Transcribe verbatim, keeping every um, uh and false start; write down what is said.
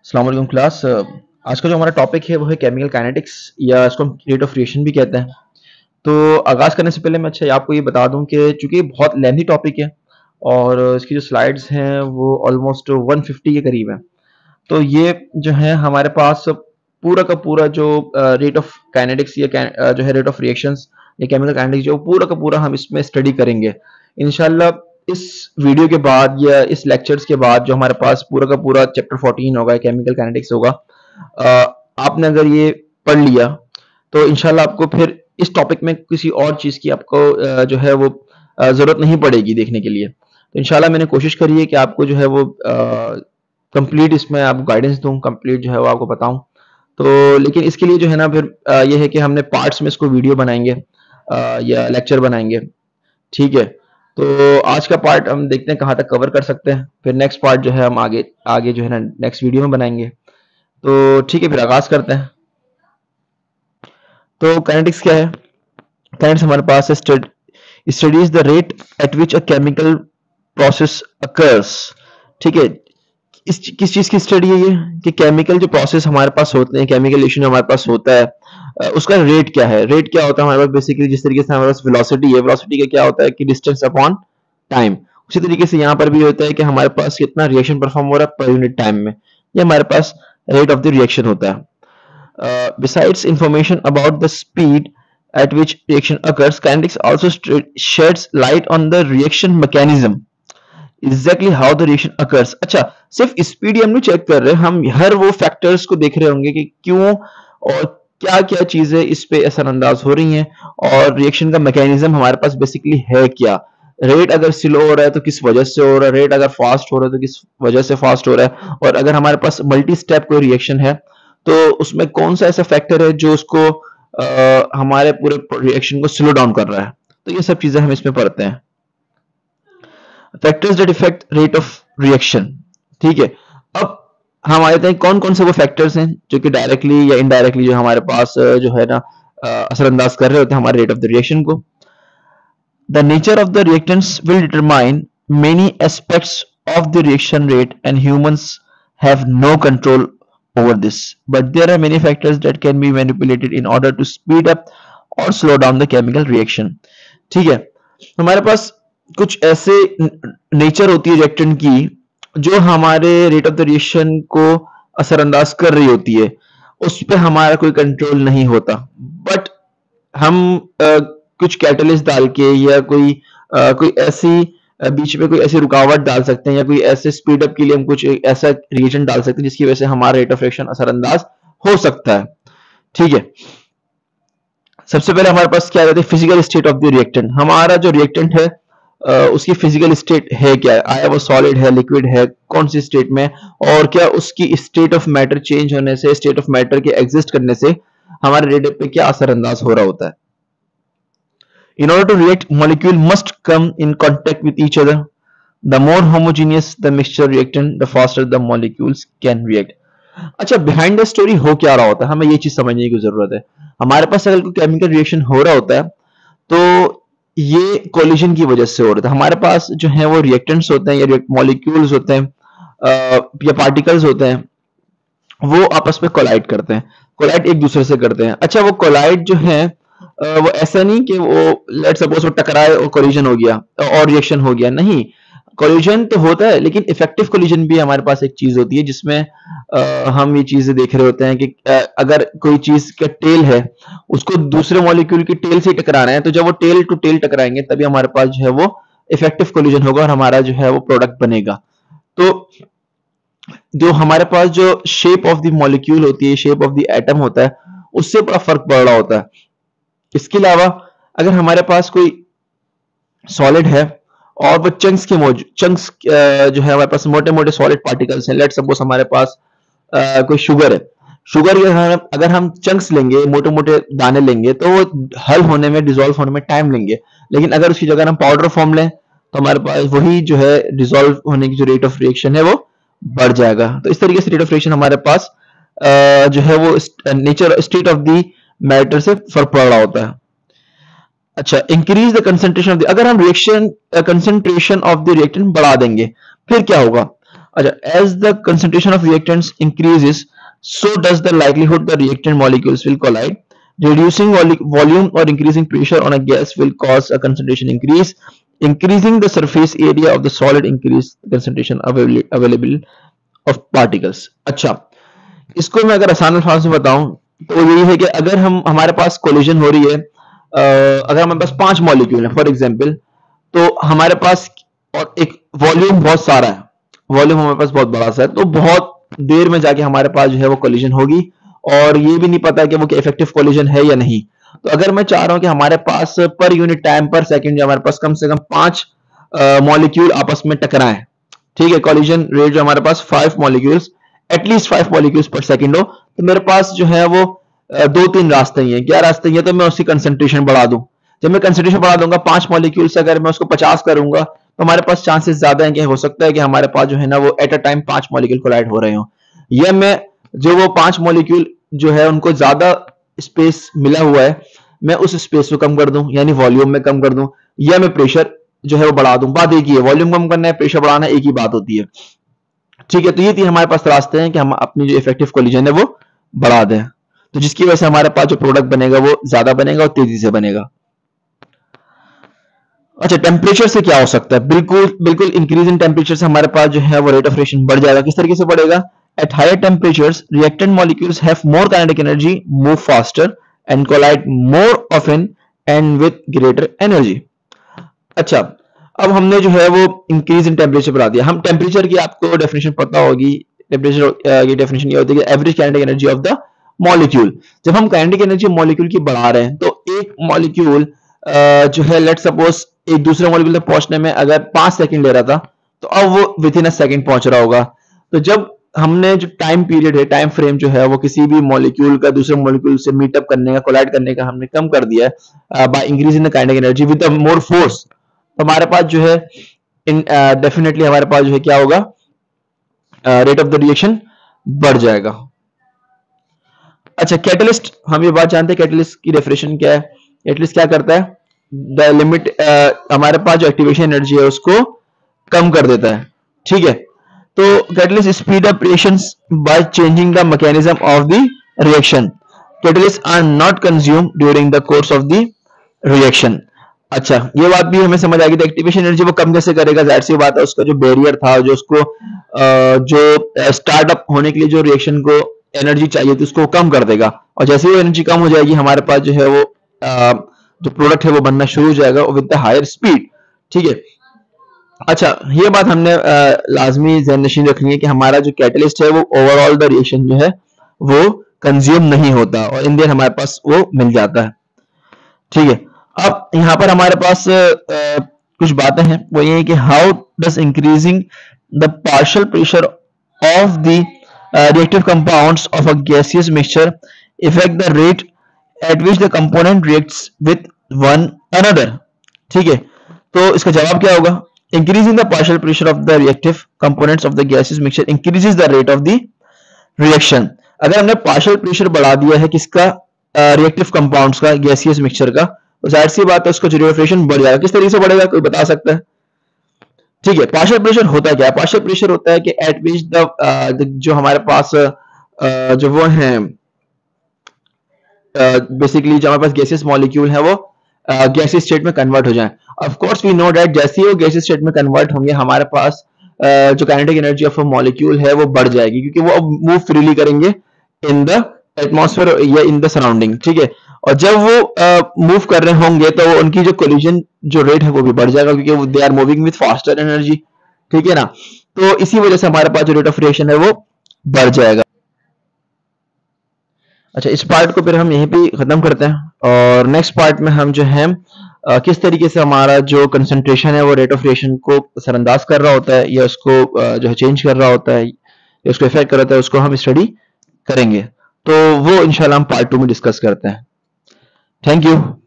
अस्सलाम वालेकुम क्लास। आज का जो हमारा टॉपिक है वो है केमिकल काइनेटिक्स या इसको हम रेट ऑफ रिएक्शन भी कहते हैं। तो आगाज़ करने से पहले मैं अच्छा आपको ये बता दूं कि चूंकि बहुत लेंथी टॉपिक है और इसकी जो स्लाइड्स हैं वो ऑलमोस्ट एक सौ पचास के करीब हैं, तो ये जो है हमारे पास पूरा का पूरा जो रेट ऑफ काइनेटिक्स या अ, जो है रेट ऑफ रिएक्शंस या केमिकल काइनेटिक्स जो पूरा का पूरा हम इसमें स्टडी करेंगे इंशाल्लाह। इस वीडियो के बाद या इस लेक्चर्स के बाद जो हमारे पास पूरा का पूरा चैप्टर चौदह होगा, केमिकल काइनेटिक्स होगा, अ, आपने अगर ये पढ़ लिया तो इंशाल्लाह आपको फिर इस टॉपिक में किसी और चीज़ की आपको अ, जो है वो अ, ज़रूरत नहीं पड़ेगी देखने के लिए। तो इंशाल्लाह मैंने कोशिश करी है कि आपको जो है वो कंप्लीट इसमें आपको गाइडेंस दूं, कंप्लीट जो है वो आपको बताऊं। तो लेकिन इसके लिए जो है ना फिर अ, ये है कि हमने पार्ट्स में इसको वीडियो बनाएंगे अ, या लेक्चर बनाएंगे, ठीक है। तो आज का पार्ट हम देखते हैं कहाँ तक कवर कर सकते हैं, फिर नेक्स्ट पार्ट जो है हम आगे आगे जो है ना नेक्स्ट वीडियो में बनाएंगे। तो ठीक है, फिर आगाज करते हैं। तो काइनेटिक्स क्या है? काइनेटिक्स हमारे पास है studies the rate at which a chemical process occurs, ठीक है। इस किस चीज की स्टडी है ये कि केमिकल जो प्रोसेस हमारे पास होते हैं, केमिकल रिएक्शन हमारे पास होता है, अ, उसका रेट क्या है। रेट क्या होता है हमारे पास? बेसिकली जिस तरीके से हमारे पास वेलोसिटी है, वेलोसिटी का क्या होता है कि डिस्टेंस अपॉन टाइम, उसी तरीके से यहाँ पर भी होता है कि हमारे पास कितना रिएक्शन परफॉर्म हो रहा है पर यूनिट टाइम में, ये हमारे पास रेट ऑफ द रिएक्शन होता है। Uh, besides information about the speed at which reaction occurs, kinetics also sheds light on the reaction mechanism, exactly how the reaction occurs। अच्छा, सिर्फ स्पीड हम नहीं चेक कर रहे, हम हर वो फैक्टर्स को देख रहे होंगे कि क्यों और क्या क्या चीजें इस पे असरअंदाज हो रही हैं और रिएक्शन का मैकेनिज्म हमारे पास बेसिकली है क्या। रेट अगर स्लो हो रहा है तो किस वजह से हो रहा है, रेट अगर फास्ट हो रहा है तो किस वजह से फास्ट हो रहा है, और अगर हमारे पास मल्टी स्टेप कोई रिएक्शन है तो उसमें कौन सा ऐसा फैक्टर है जो उसको आ, हमारे पूरे रिएक्शन को स्लो डाउन कर रहा है। तो ये सब चीजें हम इसमें पढ़ते हैं। Factors that effect rate of reaction, ठीक है। अब हम आ जाते हैं कौन कौन से वो फैक्टर्स हैं जो कि डायरेक्टली या इनडायरेक्टली जो हमारे पास जो है ना असरअंदाज कर रहे होते हैं हमारे रेट ऑफ द रिएक्शन को। The nature of the reactants will determine many aspects of the reaction rate and humans have no control over this, but there are many factors that can be manipulated in order to speed up or slow down the chemical reaction, ठीक है। हमारे पास कुछ ऐसे nature होती है reactant की जो हमारे रेट ऑफ द रिएक्शन को असरअंदाज कर रही होती है, उस पर हमारा कोई कंट्रोल नहीं होता, बट हम आ, कुछ कैटलिस्ट डाल के या कोई आ, कोई ऐसी बीच में कोई ऐसी रुकावट डाल सकते हैं या कोई ऐसे स्पीड अप के लिए हम कुछ ऐसा रिएक्शन डाल सकते हैं जिसकी वजह से हमारा रेट ऑफ रिएक्शन असरअंदाज हो सकता है, ठीक है। सबसे पहले हमारे पास क्या रहता है? Physical state of the reactant. हमारा जो रिएक्टेंट है उसकी फिजिकल स्टेट है क्या, आया वो सॉलिड है, लिक्विड है, कौन सी स्टेट में, और क्या उसकी स्टेट ऑफ मैटर चेंज होने से, स्टेट ऑफ मैटर के एग्जिस्ट करने से हमारे रेट पे क्या असरअंदाज हो रहा होता है। In order to react, molecule must come in contact with each other. The more homogeneous the mixture reactant, the faster the molecules can react. अच्छा, बिहाइंड द स्टोरी हो क्या रहा होता है, हमें ये चीज समझने की जरूरत है। हमारे पास अगर कोई केमिकल रिएक्शन हो रहा होता है तो ये कोलिजन की वजह से हो रहा है। हमारे पास जो है वो रिएक्टेंट्स होते हैं या मॉलिक्यूल्स होते हैं या पार्टिकल्स होते हैं, वो आपस में कोलाइड करते हैं, कोलाइड एक दूसरे से करते हैं। अच्छा, वो कोलाइड जो है वो ऐसा नहीं कि वो लेट्स सपोज वो टकराए और कोलिजन हो गया और रिएक्शन हो गया, नहीं। कोलिजन तो होता है लेकिन इफेक्टिव कोलिजन भी हमारे पास एक चीज होती है जिसमें आ, हम ये चीजें देख रहे होते हैं कि आ, अगर कोई चीज का टेल है उसको दूसरे मॉलिक्यूल की टेल से टकराना है, तो जब वो टेल टू टेल टकराएंगे तभी हमारे पास जो है वो इफेक्टिव कोलिजन होगा और हमारा जो है वो प्रोडक्ट बनेगा। तो जो हमारे पास जो शेप ऑफ द मॉलिक्यूल होती है, शेप ऑफ द एटम होता है, उससे बड़ा फर्क पड़ रहा होता है। इसके अलावा अगर हमारे पास कोई सॉलिड है और वो चंक्स के मौजूद चंक्स जो है हमारे पास मोटे मोटे सॉलिड पार्टिकल्स हैं, लेट सपोज हमारे पास आ, कोई शुगर है, शुगर के अगर हम चंक्स लेंगे, मोटे मोटे दाने लेंगे, तो वो हल होने में, डिसॉल्व होने में टाइम लेंगे, लेकिन अगर उसकी जगह हम पाउडर फॉर्म लें तो हमारे पास वही जो है डिसॉल्व होने की जो रेट ऑफ रिएक्शन है वो बढ़ जाएगा। तो इस तरीके से रेट ऑफ रिएक्शन हमारे पास आ, जो है वो nature state of the matter से फर्क पड़ रहा होता है। अच्छा, increase the concentration of the, अगर हम reaction concentration of the reactant बढ़ा देंगे फिर क्या होगा? अच्छा, as the concentration of reactants increases, so does the likelihood the reactant molecules will collide. Reducing volume or increasing pressure on a gas will cause a concentration increase. Increasing the surface area of the solid increase concentration available of particles. अच्छा, इसको मैं अगर आसान अल्फाज में बताऊं तो यही है कि अगर हम हमारे पास कोलिजन हो रही है, आ, अगर हमारे पास पांच मॉलिक्यूल है फॉर एग्जांपल, तो हमारे पास और एक वॉल्यूम बहुत सारा है, वॉल्यूम हमारे पास बहुत बड़ा सा है, तो बहुत देर में जाके हमारे पास जो है वो कोलिजन होगी और ये भी नहीं पता कि वो इफेक्टिव कोलिजन है या नहीं। तो अगर मैं चाह रहा हूं कि हमारे पास पर यूनिट टाइम पर सेकंड हमारे पास कम से कम पांच मॉलिक्यूल आपस में टकराएं, ठीक है, कोलिजन रेट जो हमारे पास five molecules at least five molecules per second हो, तो मेरे पास जो है वो दो तीन रास्ते ही हैं। क्या रास्ते हैं? तो मैं उसकी कंसंट्रेशन बढ़ा दूं। जब मैं कंसंट्रेशन बढ़ा दूंगा पांच मॉलिक्यूल से, अगर मैं उसको पचास करूंगा तो हमारे पास चांसेस ज्यादा हैं कि हो सकता है कि हमारे पास जो है ना वो एट अ टाइम पांच मॉलिक्यूल कोलाइड हो रहे हो, या मैं जो वो पांच मॉलिक्यूल जो है उनको ज्यादा स्पेस मिला हुआ है, मैं उस स्पेस को कम कर दूं, यानी वॉल्यूम में कम कर दूं, या मैं प्रेशर जो है वो बढ़ा दूं। बात एक ही है, वॉल्यूम कम करना है, प्रेशर बढ़ाना एक ही बात होती है, ठीक है। तो ये तीन हमारे पास रास्ते हैं कि हम अपनी जो इफेक्टिव कोलिजन है वो बढ़ा दें, तो जिसकी वजह से हमारे पास जो प्रोडक्ट बनेगा वो ज्यादा बनेगा और तेजी से बनेगा। अच्छा, टेम्परेचर से क्या हो सकता है? बिल्कुल बिल्कुल इंक्रीज इन टेम्परेचर से हमारे पास जो है वो रेट ऑफ रिएक्शन बढ़ जाएगा। किस तरीके से बढ़ेगा? At higher temperatures reactant molecules have more kinetic energy, move faster and collide more often and with greater energy. अच्छा, अब हमने जो है वो इंक्रीज इन टेम्परेचर बढ़ा दिया। हम टेम्परेचर की आपको डेफिनेशन पता होगी, टेम्परेचर की डेफिनेशन ये होती है average kinetic energy of the molecule. जब हम काइनेटिक एनर्जी मॉलिक्यूल की बढ़ा रहे हैं तो एक मॉलिक्यूल जो है लेट सपोज एक दूसरे मॉलिक्यूल तक पहुंचने में अगर पांच सेकंड ले रहा था, तो अब वो विद इन अ सेकंड पहुंच रहा होगा। तो जब हमने जो टाइम पीरियड है, टाइम फ्रेम जो है वो किसी भी मॉलिक्यूल का दूसरे मॉलिक्यूल से मीटअप करने का, कोलाइड करने का हमने कम कर दिया है by increasing the kinetic energy with more force, तो हमारे पास जो है इन डेफिनेटली uh, हमारे पास जो है क्या होगा, रेट ऑफ द रिएक्शन बढ़ जाएगा। अच्छा, कैटलिस्ट, हम ये बात जानते हैं कैटलिस्ट की डेफिनेशन क्या है। कैटलिस्ट क्या करता है? द लिमिट uh, हमारे पास जो एक्टिवेशन एनर्जी है उसको कम कर देता है, ठीक है। तो catalyst speed up reactions by changing the mechanism of the reaction. Catalyst are not consume during the course of the reaction. अच्छा, ये बात भी हमें समझ आ गई। तो एक्टिवेशन एनर्जी वो कम कैसे करेगा? जाहिर सी बात है, उसका जो बैरियर था, जो उसको जो स्टार्टअप होने के लिए जो रिएक्शन को एनर्जी चाहिए थी उसको कम कर देगा, और जैसे ही वो एनर्जी कम हो जाएगी हमारे पास जो है वो जो प्रोडक्ट है वो बनना शुरू हो जाएगा विद द हायर स्पीड, ठीक है। अच्छा, ये बात हमने लाजमी ज़हन-नशीन रखनी है कि हमारा जो कैटलिस्ट है वो ओवरऑल द रिएक्शन जो है वो कंज्यूम नहीं होता और इन द एंड हमारे पास वो मिल जाता है, ठीक है। अब यहाँ पर हमारे पास आ, कुछ बातें हैं, वो ये है कि how does increasing the partial pressure of the reactive compounds of a gaseous mixture effect the rate at which the component reacts with one another, ठीक है। तो इसका जवाब क्या होगा? Increasing the partial pressure of the reactive components of the gaseous mixture increases the rate of the reaction. अगर हमने partial pressure बढ़ा दिया है किसका? रिएक्टिव कंपाउंड्स का, गैसियस मिक्सचर का, तो जाहिर सी बात है उसका जो रिएक्शन बढ़ जाएगा। किस तरीके से बढ़ेगा? कोई बता सकता है? ठीक है, पार्शियल प्रेशर होता है क्या? पार्शियल प्रेशर होता है कि एट विच द जो हमारे पास uh, जो वो है बेसिकली uh, जो हमारे पास गैसियस मॉलिक्यूल है वो गैसियस स्टेट में कन्वर्ट हो जाए। Of course we know that जैसे ही वो गैसियस स्टेट में कन्वर्ट होंगे हमारे पास uh, जो kinetic energy of a molecule है वो बढ़ जाएगी, क्योंकि वो अब मूव फ्रीली करेंगे इन द एटमॉस्फेयर या इन द सराउंडिंग, ठीक है। और जब वो मूव uh, कर रहे होंगे तो उनकी जो कोलिजन जो रेट है वो भी बढ़ जाएगा, क्योंकि they are moving with faster energy, ठीक है ना। तो इसी वजह से हमारे पास जो रेट ऑफ रिएक्शन है वो बढ़ जाएगा। अच्छा, इस पार्ट को फिर हम यहीं पे खत्म करते हैं और नेक्स्ट पार्ट में हम जो है uh, किस तरीके से हमारा जो कंसंट्रेशन है वो रेट ऑफ रिएक्शन को असरअंदाज कर रहा होता है या उसको uh, जो है चेंज कर रहा होता है या उसको इफेक्ट कर रहा होता है, उसको हम स्टडी करेंगे। तो वो इंशाल्लाह हम पार्ट टू में डिस्कस करते हैं। Thank you.